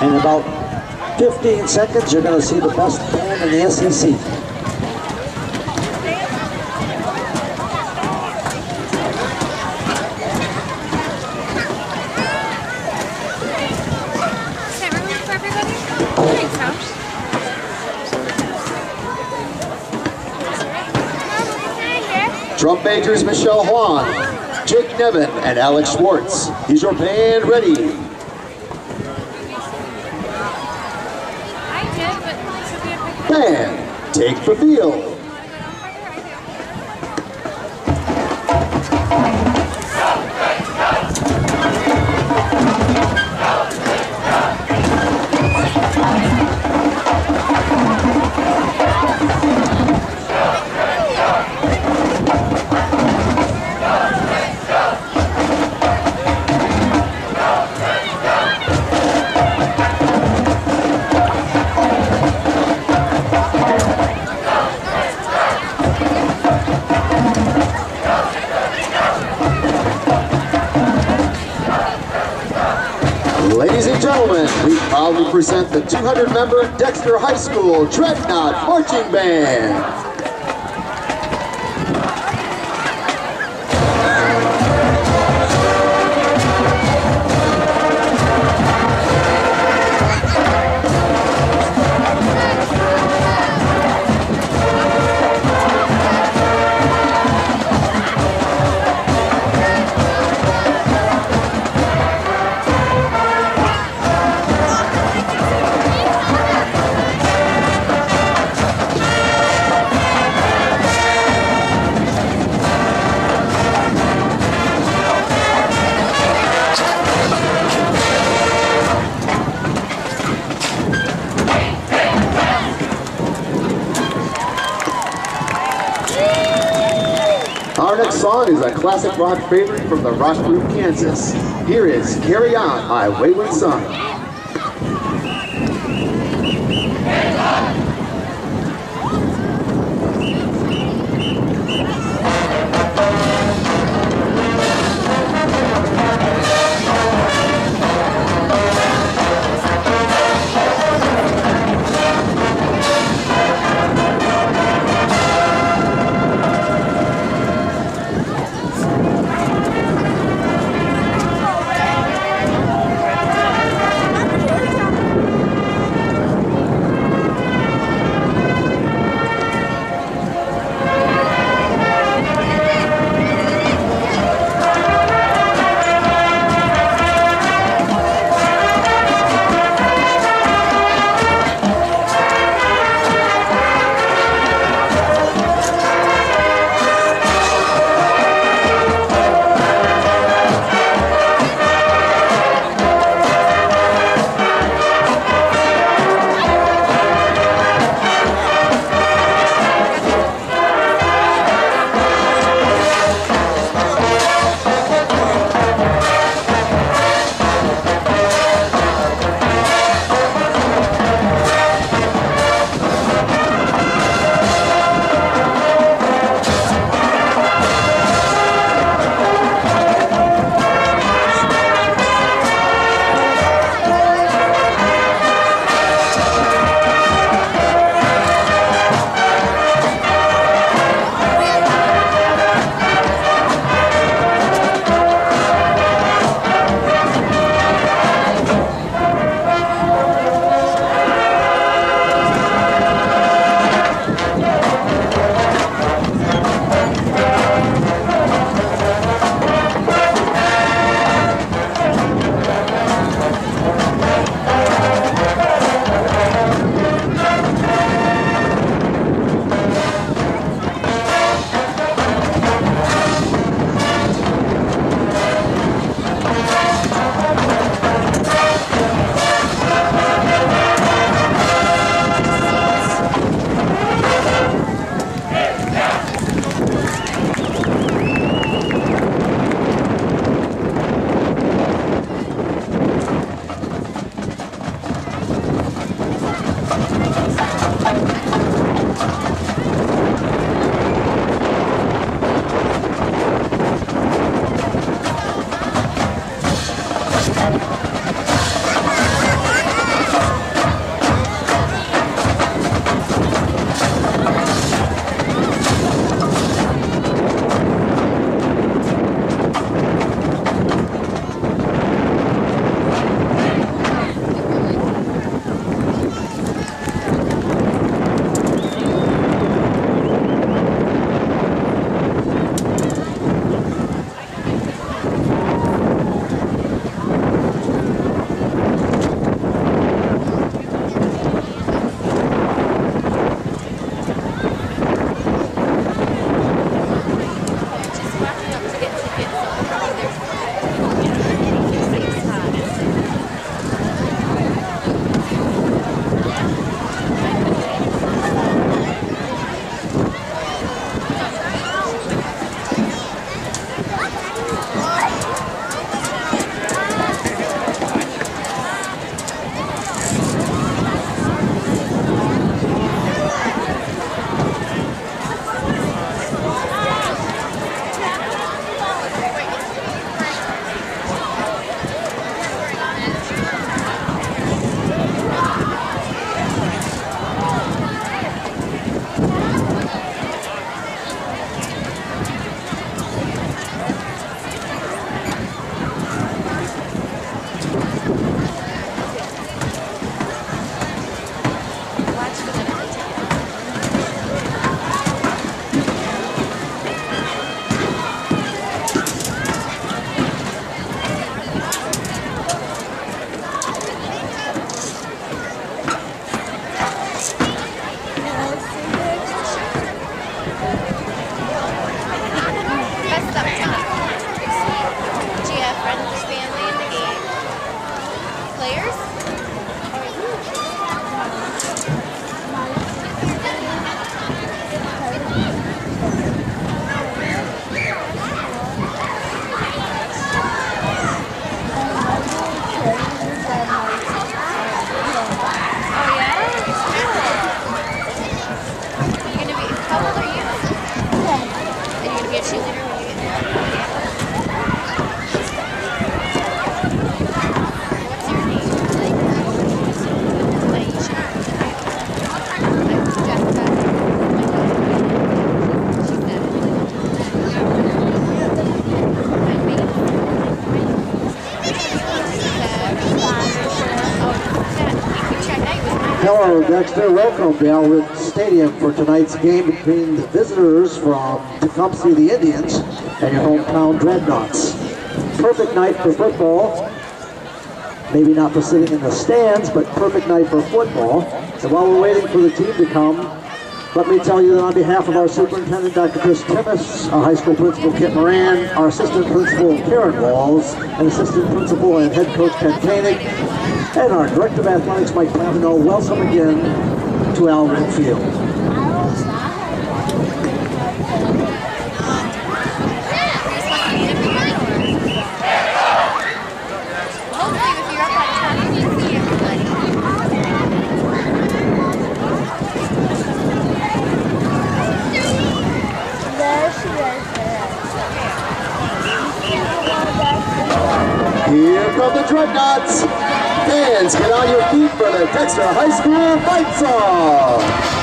In about 15 seconds, you're going to see the best band in the SEC. Drum majors Michelle Huang, Jake Nevin, and Alex Schwartz. Is your band ready? Band, take the field. Ladies and gentlemen, we proudly present the 200-member Dexter High School Dreadnought Marching Band. Our next song is a classic rock favorite from the Rock Group, Kansas. Here is Carry On, My Wayward Son. Hello, Dexter. Welcome to Alred Stadium for tonight's game between the visitors from Tecumseh, the Indians, and your hometown Dreadnoughts. Perfect night for football. Maybe not for sitting in the stands, but perfect night for football. And while we're waiting for the team to come, let me tell you that on behalf of our superintendent, Dr. Chris Timmis, our high school principal, Kit Moran, our assistant principal, Karen Walls, and assistant principal and head coach, Ken Koenig, and our director of athletics, Mike Pavino, welcome again to Alred Field. Here come the Dreadnoughts. Fans, get on your feet for the Dexter High School fight song.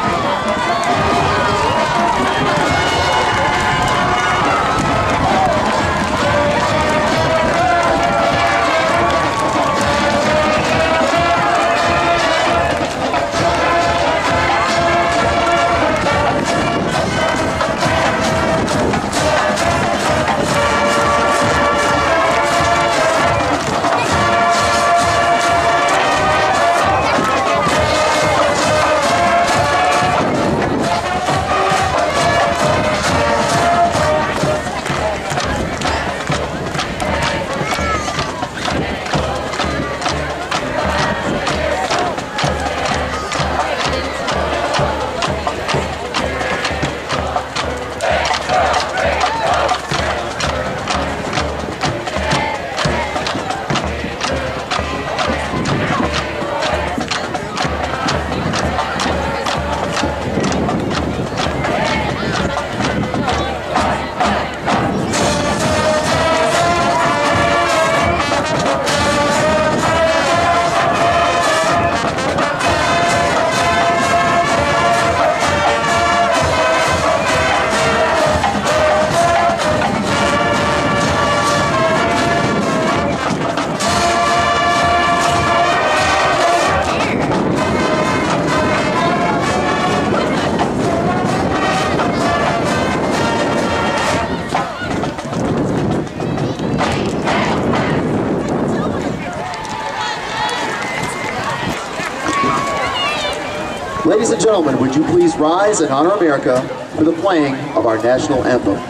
Ladies and gentlemen, would you please rise and honor America for the playing of our national anthem.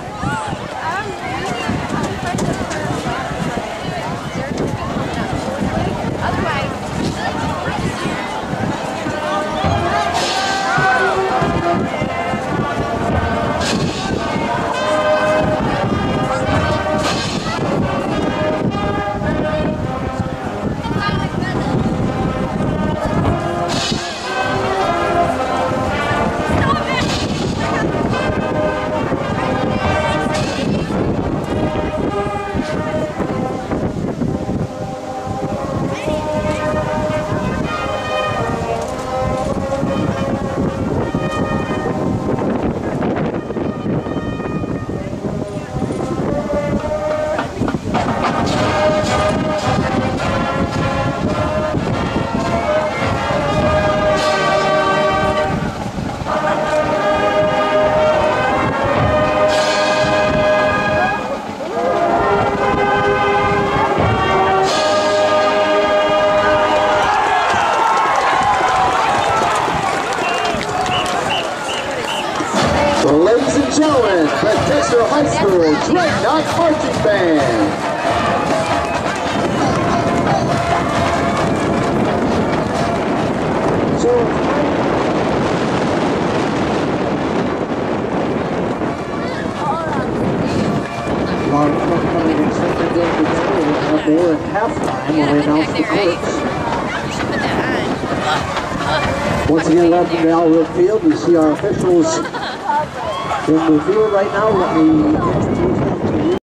Ladies and gentlemen, the Dexter High School Dreadnought Marching Band. There at halftime when we announce the courts. Once again, welcome to Alred Field. You see our officials in the field right now. Let me introduce